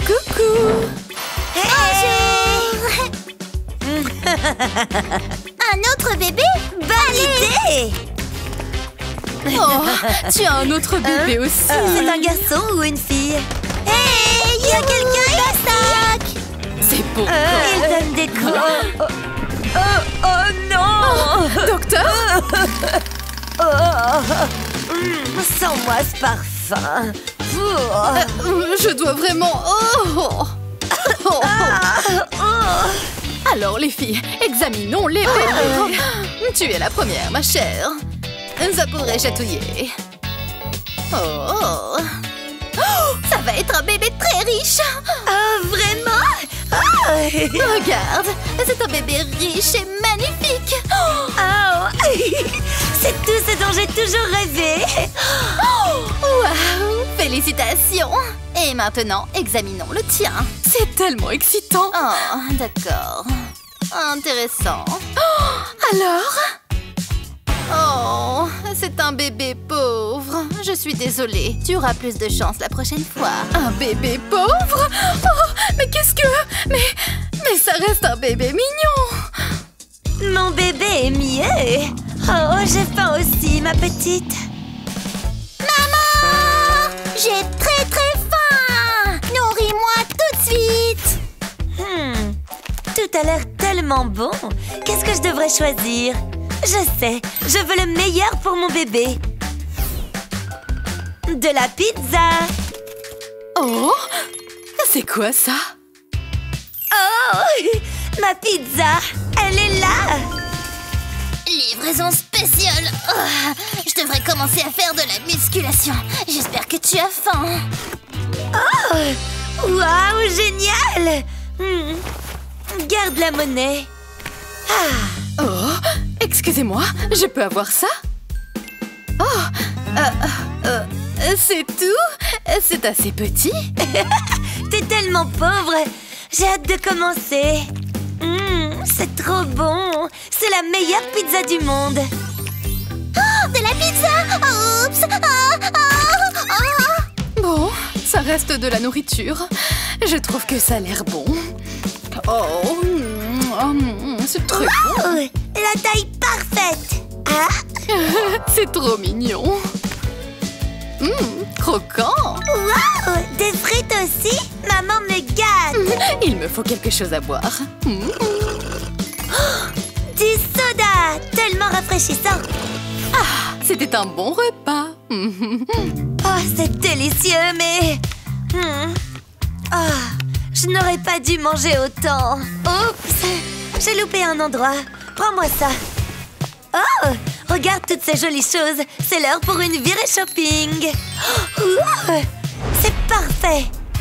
Coucou. Bonjour. Un autre bébé? Bonne idée. Oh, tu as un autre bébé aussi. C'est un garçon ou une fille? Hey, il y a quelqu'un ici. C'est beau. Il donne des coups. Oh non. Docteur? Sens-moi ce parfum. Je dois vraiment... Alors, les filles, examinons les bébés. Tu es la première, ma chère. Ça pourrait chatouiller. Oh, ça va être un bébé très riche. Vraiment? Regarde, c'est un bébé riche et magnifique. C'est tout ce dont j'ai toujours rêvé. Waouh, félicitations. Et maintenant, examinons le tien. C'est tellement excitant. Oh, d'accord. Intéressant. Alors? Oh, c'est un bébé pauvre. Je suis désolée. Tu auras plus de chance la prochaine fois. Un bébé pauvre? Oh, mais qu'est-ce que... Mais ça reste un bébé mignon. Mon bébé est mieux. Oh, j'ai faim aussi, ma petite. Maman! J'ai très faim. Nourris-moi tout de suite. Tout a l'air tellement bon. Qu'est-ce que je devrais choisir? Je sais, je veux le meilleur pour mon bébé. De la pizza. Oh, c'est quoi ça? Oh, ma pizza, elle est là. Livraison spéciale. Je devrais commencer à faire de la musculation. J'espère que tu as faim. Oh, waouh, génial. Garde la monnaie. Oh, excusez-moi, je peux avoir ça? Oh, c'est tout? C'est assez petit? T'es tellement pauvre. J'ai hâte de commencer. C'est trop bon. C'est la meilleure pizza du monde. Oh, de la pizza. Oups. Bon, ça reste de la nourriture. Je trouve que ça a l'air bon. Oh, c'est très bon. La taille parfaite. C'est trop mignon. Croquant. Wow, des frites aussi. Maman me gâte. Il me faut quelque chose à boire. Du soda, tellement rafraîchissant. C'était un bon repas. Oh, c'est délicieux, mais... je n'aurais pas dû manger autant. Oups, j'ai loupé un endroit. Prends-moi ça. Oh, regarde toutes ces jolies choses. C'est l'heure pour une virée shopping. C'est parfait.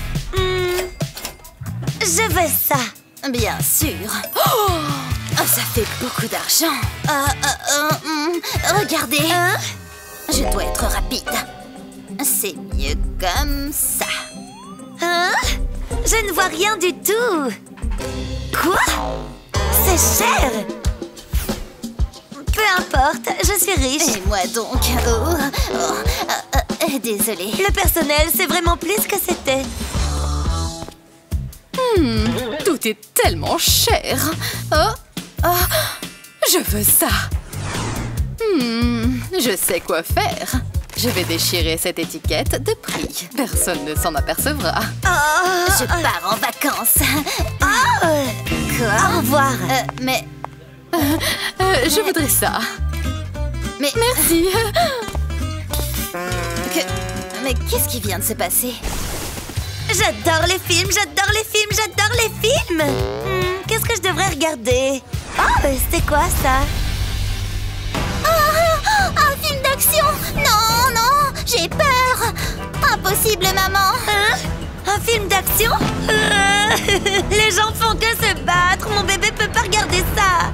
Je veux ça. Bien sûr. Ça fait beaucoup d'argent. Regardez. Je dois être rapide. C'est mieux comme ça. Je ne vois rien du tout. Quoi? C'est cher. Peu importe, je suis riche. Et moi donc. Désolée. Le personnel, c'est vraiment plus que c'était. Tout est tellement cher. Je veux ça. Je sais quoi faire. Je vais déchirer cette étiquette de prix. Personne ne s'en apercevra. Je pars en vacances. Quoi? Au revoir. Mais Je voudrais ça. Mais Merci. Mais qu'est-ce qui vient de se passer? J'adore les films, j'adore les films, j'adore les films. Qu'est-ce que je devrais regarder? C'est quoi ça? Un film d'action! Non, j'ai peur! Impossible, maman! Un film d'action? Les gens font que se battre. Mon bébé peut pas regarder ça.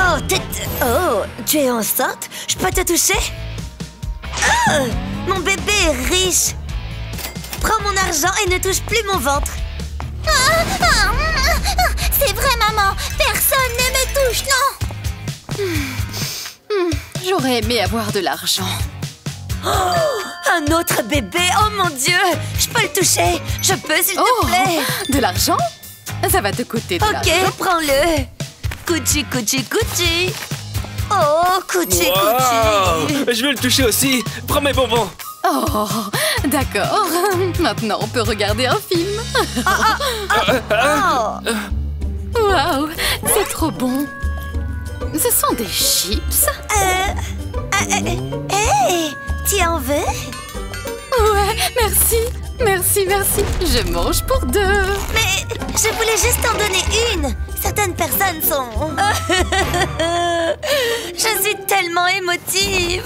Tu es enceinte? Je peux te toucher? Mon bébé est riche. Prends mon argent et ne touche plus mon ventre. C'est vrai, maman! Personne ne me touche, non! J'aurais aimé avoir de l'argent. Un autre bébé. Oh mon Dieu. Je peux le toucher. Je peux, s'il te plaît. De l'argent? Ça va te coûter de l'argent. Ok, prends-le. Cuchi, cuchi, cuchi. Oh, cuchi, Wow! cuchi. Je veux le toucher aussi. Prends mes bonbons. Oh, d'accord. Maintenant, on peut regarder un film. Oh. Waouh, c'est trop bon. Ce sont des chips. Hey, tu en veux? Ouais, merci. Merci, merci. Je mange pour deux. Mais je voulais juste en donner une. Certaines personnes sont... Je suis tellement émotive.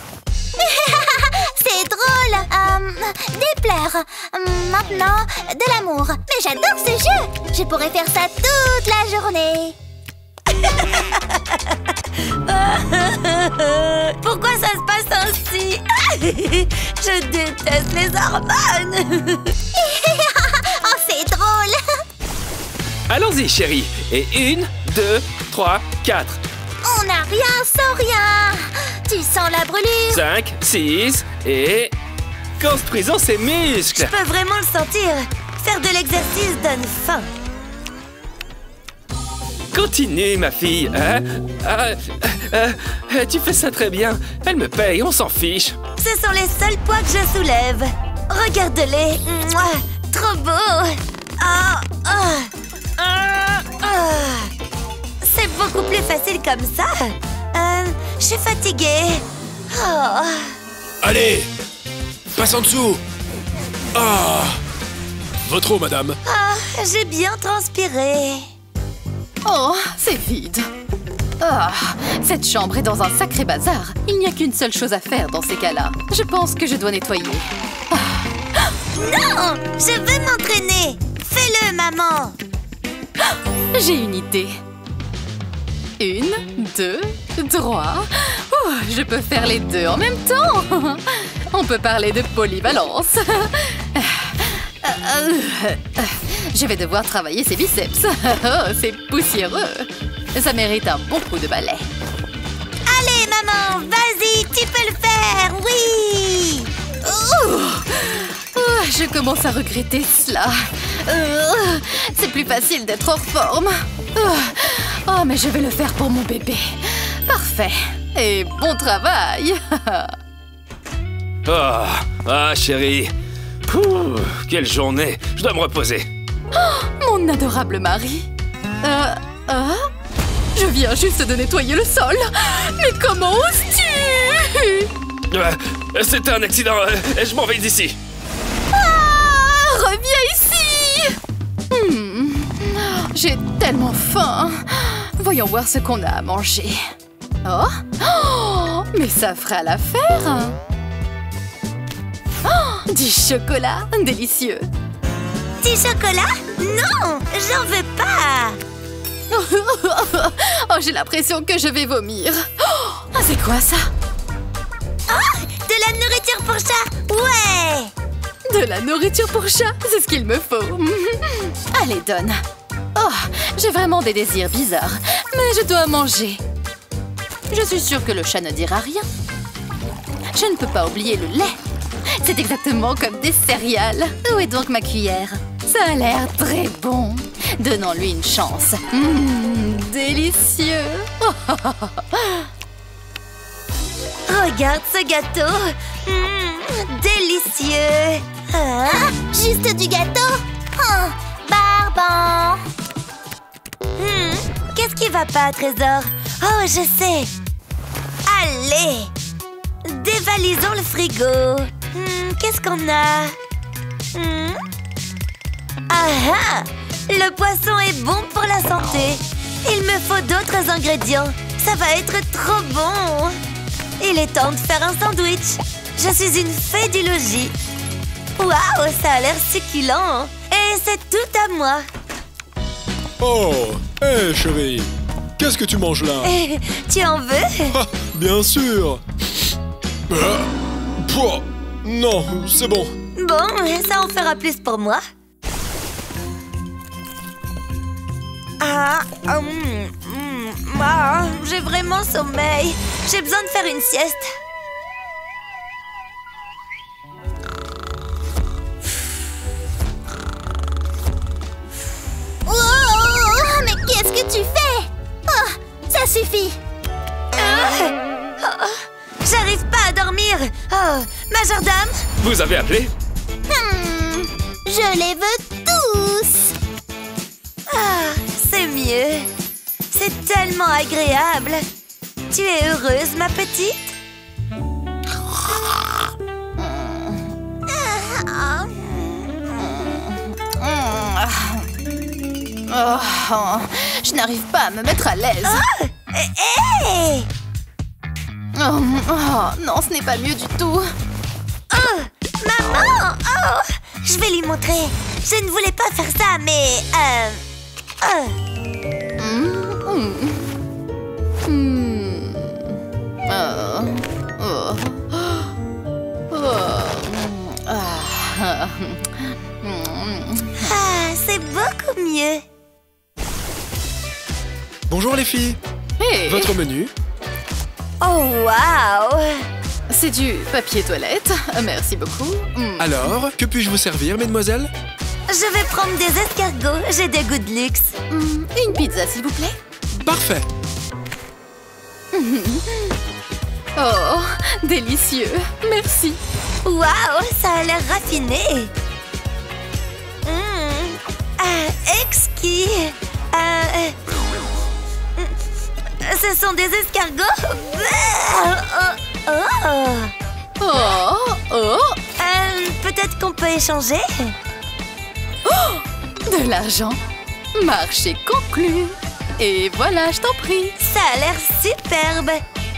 C'est drôle. Des pleurs. Maintenant, de l'amour. Mais j'adore ce jeu. Je pourrais faire ça toute la journée. Pourquoi ça se passe ainsi? Je déteste les hormones. Oh, c'est drôle. Allons-y, chérie. Et 1, 2, 3, 4. On n'a rien sans rien. Tu sens la brûlure? 5, 6 et... Construisons ses muscles. Je peux vraiment le sentir. Faire de l'exercice donne faim. Continue, ma fille. Tu fais ça très bien. Elle me paye, on s'en fiche. Ce sont les seuls poids que je soulève. Regarde-les. Mouah, trop beau. C'est beaucoup plus facile comme ça. Je suis fatiguée. Oh. Allez, passe en dessous. Ah, votre eau, madame. J'ai bien transpiré. Oh, c'est vide. Ah, cette chambre est dans un sacré bazar. Il n'y a qu'une seule chose à faire dans ces cas-là. Je pense que je dois nettoyer. Non, je veux m'entraîner. Fais-le, maman. J'ai une idée. 1, 2, 3. Je peux faire les deux en même temps. On peut parler de polyvalence. Je vais devoir travailler ses biceps. Oh, c'est poussiéreux. Ça mérite un bon coup de balai. Allez, maman, vas-y, tu peux le faire, oui. Je commence à regretter cela. C'est plus facile d'être hors forme. Oh, mais je vais le faire pour mon bébé. Parfait. Et bon travail. Chérie. Pouh, quelle journée. Je dois me reposer. Mon adorable mari. Je viens juste de nettoyer le sol. Mais comment oses-tu? C'était un accident. Je m'en vais d'ici. Reviens ici. J'ai tellement faim. Voyons voir ce qu'on a à manger. Oh, mais ça ferait l'affaire. Oh, du chocolat, délicieux. Du chocolat? Non, j'en veux pas. Oh, j'ai l'impression que je vais vomir. Oh, c'est quoi ça? De la nourriture pour chat? Ouais. De la nourriture pour chat, c'est ce qu'il me faut. Allez, donne. Oh, j'ai vraiment des désirs bizarres, mais je dois manger. Je suis sûre que le chat ne dira rien. Je ne peux pas oublier le lait. C'est exactement comme des céréales. Où est donc ma cuillère? Ça a l'air très bon. Donnons-lui une chance. Délicieux. Regarde ce gâteau. Délicieux. Juste du gâteau? Barbant. Qu'est-ce qui va pas, Trésor? Oh, je sais. Allez. Dévalisons le frigo. Qu'est-ce qu'on a? Le poisson est bon pour la santé. Il me faut d'autres ingrédients. Ça va être trop bon. Il est temps de faire un sandwich. Je suis une fée du logis. Waouh, ça a l'air succulent. Et c'est tout à moi. Oh, hé chérie, qu'est-ce que tu manges là? Tu en veux? Ah, bien sûr. Non, c'est bon. Bon, ça en fera plus pour moi. J'ai vraiment sommeil. J'ai besoin de faire une sieste. Majordome! Vous avez appelé? Je les veux tous. Ah, c'est mieux. C'est tellement agréable. Tu es heureuse, ma petite? Oh, je n'arrive pas à me mettre à l'aise. Hé! Oh, non, ce n'est pas mieux du tout. Oh! Maman! Oh! Je vais lui montrer. Je ne voulais pas faire ça, mais... Ah, c'est beaucoup mieux. Bonjour les filles. Hey, Votre menu? Oh, waouh! c'est du papier toilette. Merci beaucoup. Alors, que puis-je vous servir, mesdemoiselles? Je vais prendre des escargots. J'ai des goûts de luxe. Une pizza, s'il vous plaît. Parfait. Oh, délicieux. Merci. Waouh, ça a l'air raffiné. Exquis. Ce sont des escargots. Peut-être qu'on peut échanger. De l'argent. Marché conclu. Et voilà, je t'en prie. Ça a l'air superbe.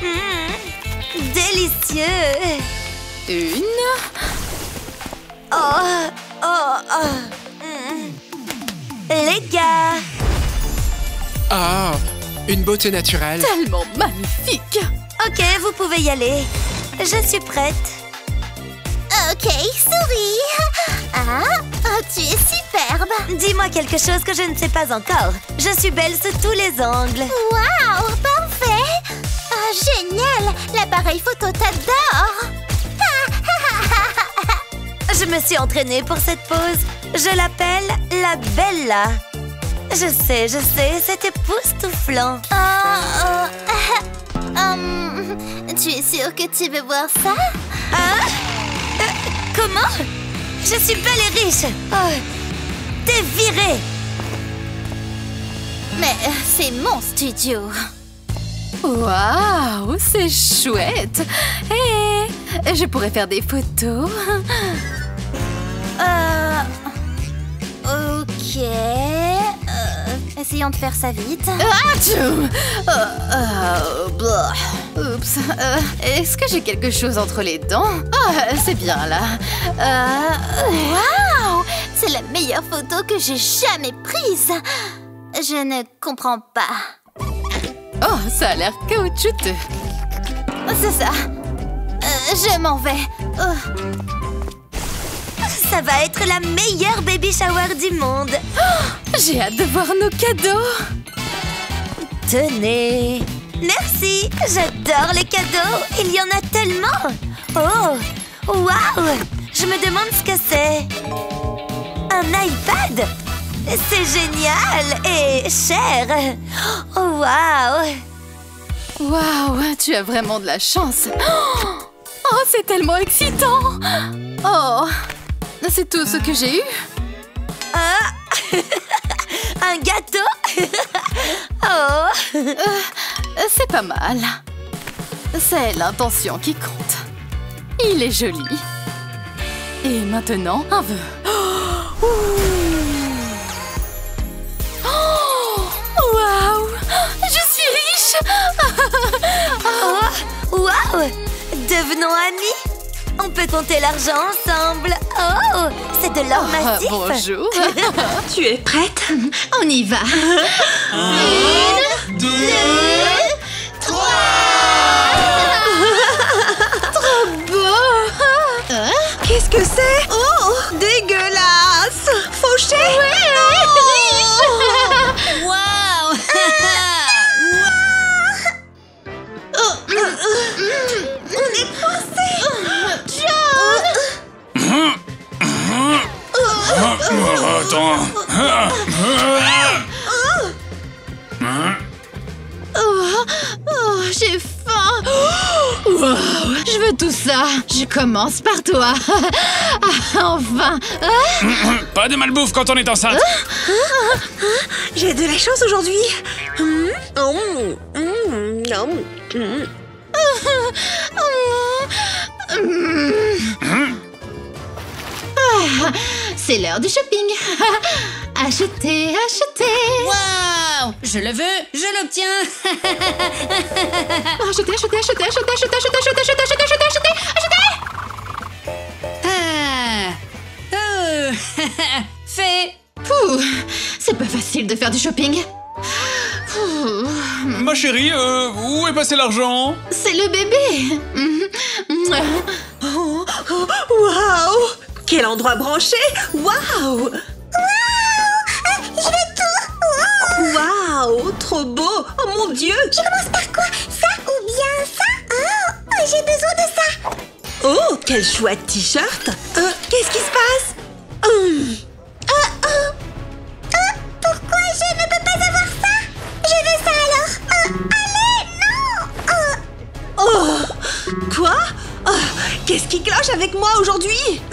Délicieux. Une. Les gars. Ah, une beauté naturelle. Tellement magnifique. Ok, vous pouvez y aller. Je suis prête. Ok, souris. Tu es superbe. Dis-moi quelque chose que je ne sais pas encore. Je suis belle sous tous les angles. Waouh, parfait. Génial. L'appareil photo t'adore. Je me suis entraînée pour cette pose. Je l'appelle la Bella. Je sais, c'est époustouflant. Tu es sûre que tu veux voir ça? Comment? Je suis belle et riche. T'es virée. Mais c'est mon studio. Waouh, c'est chouette. Hé, je pourrais faire des photos. Ok. Essayons de faire ça vite. Oups. Est-ce que j'ai quelque chose entre les dents? C'est bien là. Waouh! C'est la meilleure photo que j'ai jamais prise. Je ne comprends pas. Oh, ça a l'air caoutchouteux. C'est ça. Je m'en vais. Ça va être la meilleure baby shower du monde. J'ai hâte de voir nos cadeaux. Tenez. Merci, j'adore les cadeaux. Il y en a tellement. Oh, waouh. Je me demande ce que c'est. Un iPad. C'est génial et cher. Oh, waouh. Waouh, tu as vraiment de la chance. Oh, c'est tellement excitant. Oh, c'est tout ce que j'ai eu. Un gâteau. Oh. C'est pas mal. C'est l'intention qui compte. Il est joli. Et maintenant, un vœu. Waouh! Je suis riche. Waouh! Devenons amis. On peut compter l'argent ensemble. Oh, c'est de l'or massif. Bonjour. Tu es prête? On y va. 1, 2, 3. Trop beau! Qu'est-ce que c'est? Oh, dégueulasse! Fauché? Riche. Waouh. On est coincé! Attends. Oh, j'ai faim. Wow, je veux tout ça. Je commence par toi. Enfin. Pas de malbouffe quand on est enceinte. J'ai de la chance aujourd'hui. C'est l'heure du shopping. Achetez, achetez. Waouh! Je le veux, je l'obtiens. Achetez, achetez, achetez, achetez, achetez, achetez, achetez, achetez, achetez, achetez, achetez. Fait. Pouh, c'est pas facile de faire du shopping. Pouh, Ma chérie, où est passé l'argent? c'est le bébé. Waouh! Quel endroit branché! Waouh! Je veux tout. Waouh! Trop beau! Oh mon Dieu! Je commence par quoi? Ça ou bien ça? Oh, j'ai besoin de ça. Oh, quel chouette t-shirt! Qu'est-ce qui se passe? Pourquoi je ne peux pas avoir ça? Je veux ça alors. Allez, non. Oh! Quoi? Oh, qu'est-ce qui cloche avec moi aujourd'hui?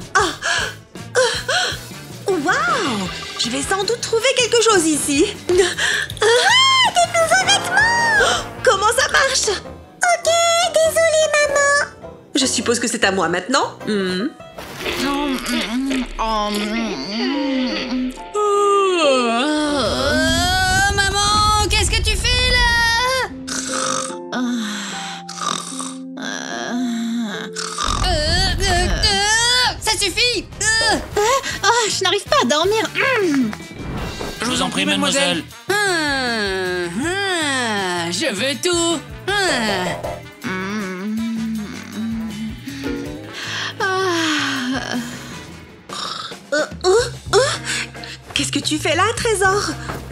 Waouh! Je vais sans doute trouver quelque chose ici. Des nouveaux vêtements. Comment ça marche? Ok, désolée maman. Je suppose que c'est à moi maintenant. Oh, maman, qu'est-ce que tu fais là? Ça suffit. Je n'arrive pas à dormir. Je vous en prie, mademoiselle. Je veux tout. Qu'est-ce que tu fais là, Trésor?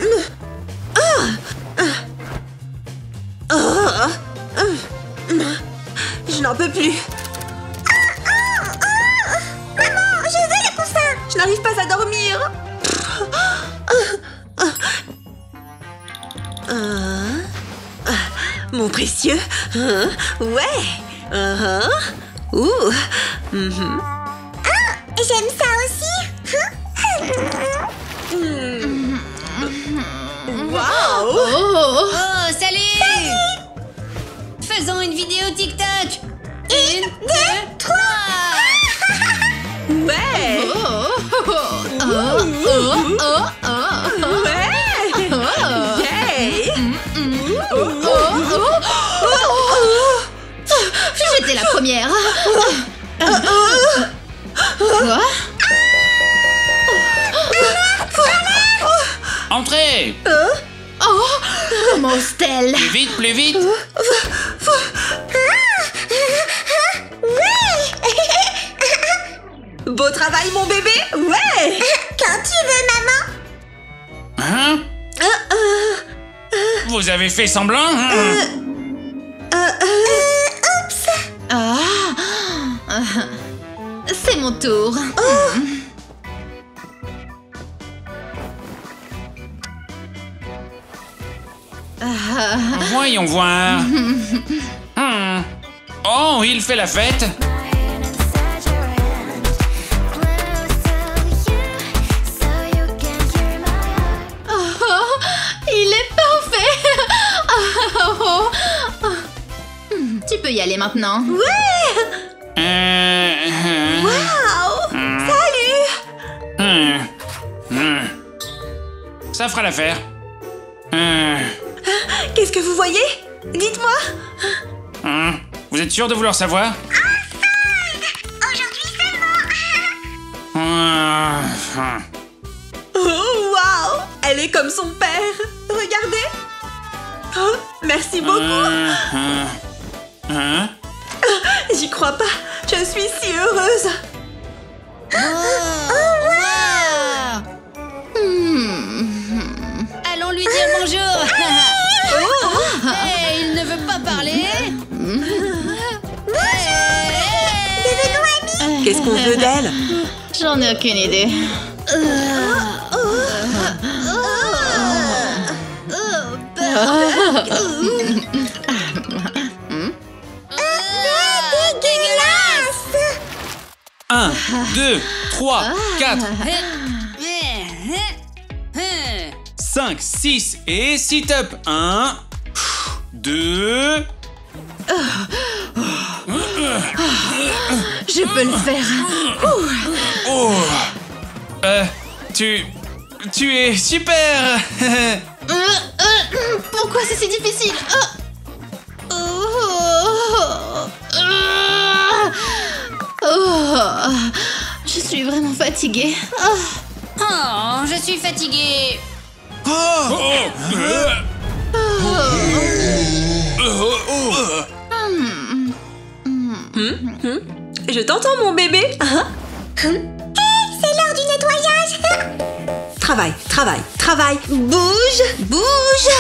Je n'en peux plus. Maman, je veux le coussin. Je n'arrive pas à dormir. Mon précieux. Ouais. Ouh. J'aime ça aussi. Waouh. Oh, Oh, salut! Faisons une vidéo TikTok. 1, 2, 3. Ouais. Ouais. Yay. J'étais la première. Quoi? Entrez. Comment ose-t-elle? Plus vite, plus vite. Beau travail, mon bébé. Ouais. Quand tu veux, maman. Hein? Vous avez fait semblant? C'est mon tour. Voyons voir. Oh, il fait la fête. Il est parfait. Tu peux y aller maintenant. Waouh. Salut. Ça fera l'affaire. Qu'est-ce que vous voyez? Dites-moi. Vous êtes sûr de vouloir savoir? Aujourd'hui seulement. Oh, waouh. Elle est comme son père. Regardez. Oh, merci beaucoup. J'y crois pas. Je suis si heureuse. Allons lui dire bonjour. Hey, il ne veut pas parler. Qu'est-ce qu'on veut d'elle? J'en ai aucune idée. 3, 4, 5, 6 et sit-up. 1, 2... Je peux le faire. Tu es super. Pourquoi c'est si difficile? Je suis vraiment fatiguée. Oh, je suis fatiguée. Je t'entends, mon bébé. C'est l'heure du nettoyage. Travaille, travaille, travaille. Bouge, bouge.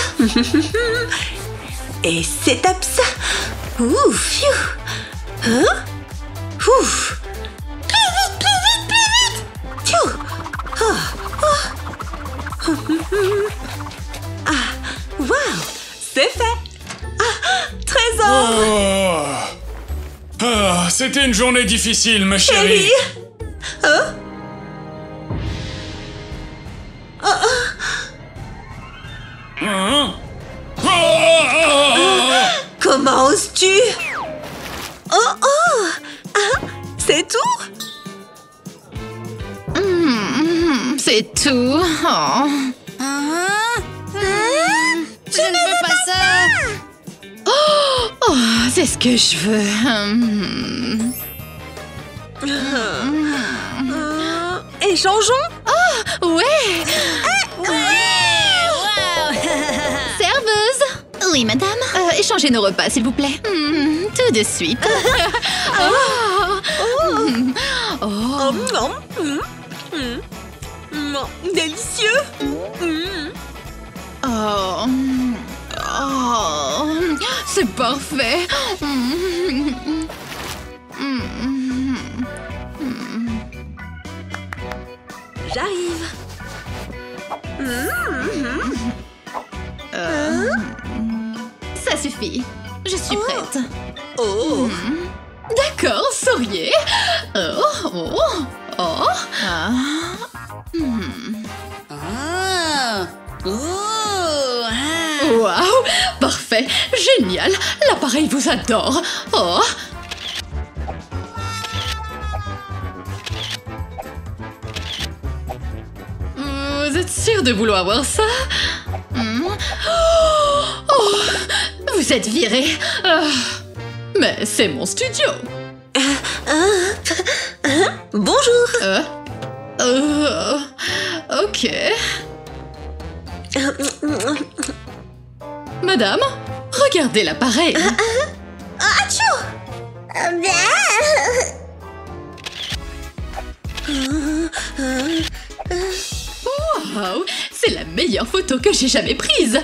Et c'est top ça. Ouf, hein? Ouf. Plus vite, plus vite, plus vite. Pfiou. Ah, waouh, c'est fait. Ah, trésor. C'était une journée difficile, ma chérie. Chérie. Hein? Comment oses-tu? C'est tout? C'est tout. Je ne veux pas ça. C'est ce que je veux. Échangeons? Ouais. Serveuse. Oui, madame. Échangez nos repas, s'il vous plaît. Tout de suite. Délicieux. C'est parfait. J'arrive. Ça suffit. Je suis prête. Oh. D'accord, souriez. Waouh, parfait, génial. L'appareil vous adore. Vous êtes sûr de vouloir voir ça? Vous êtes viré. Mais c'est mon studio. Bonjour. Ok. Madame, regardez l'appareil. Wow, c'est la meilleure photo que j'ai jamais prise.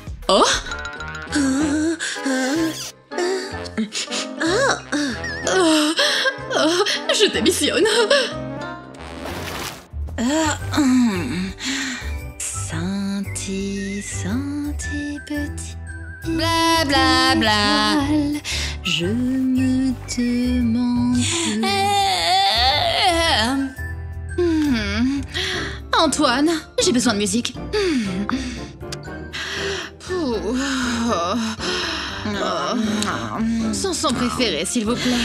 Je démissionne. Senti petit. Bla bla bla. Je me demande. Antoine, j'ai besoin de musique. Son son préféré, s'il vous plaît.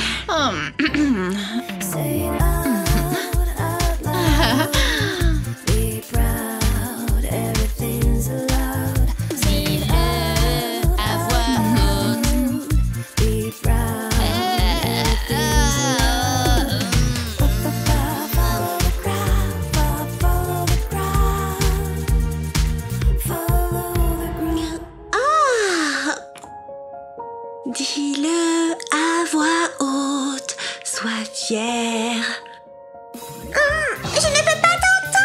Dis-le à voix haute, sois fière. Je ne peux pas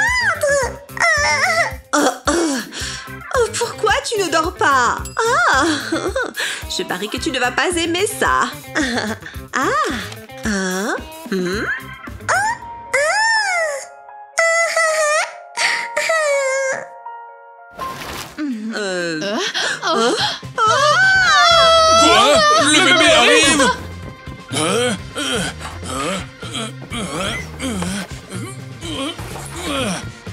t'entendre. Pourquoi tu ne dors pas? Je parie que tu ne vas pas aimer ça. Quoi? Le bébé arrive?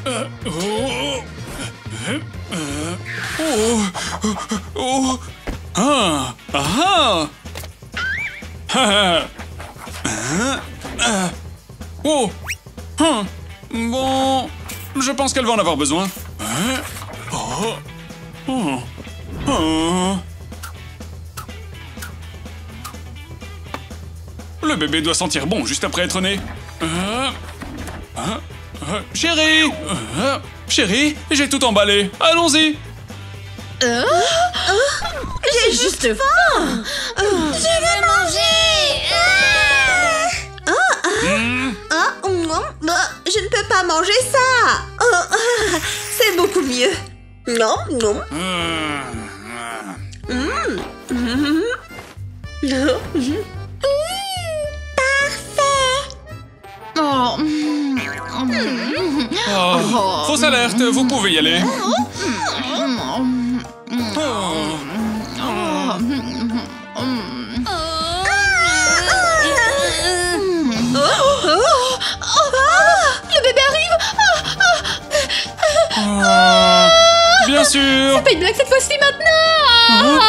Oh. Bon, je pense qu'elle va en avoir besoin. Le bébé doit sentir bon juste après être né. Chérie, chérie, j'ai tout emballé. Allons-y. J'ai juste faim. Je veux manger. Je ne peux pas manger ça. C'est beaucoup mieux. Non, non. Fausse alerte, vous pouvez y aller. Le bébé arrive. Bien sûr. C'est pas une blague cette fois-ci maintenant.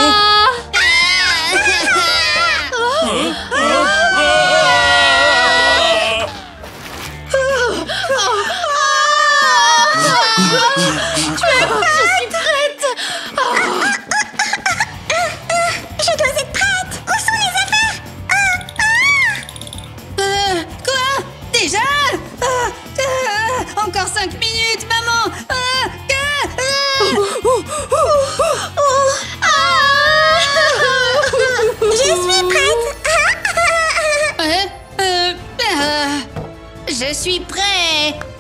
Je suis prête. Je dois être prête. Où sont les affaires? Quoi? Déjà? Encore 5 minutes, maman. Je suis prête. Je suis prêt.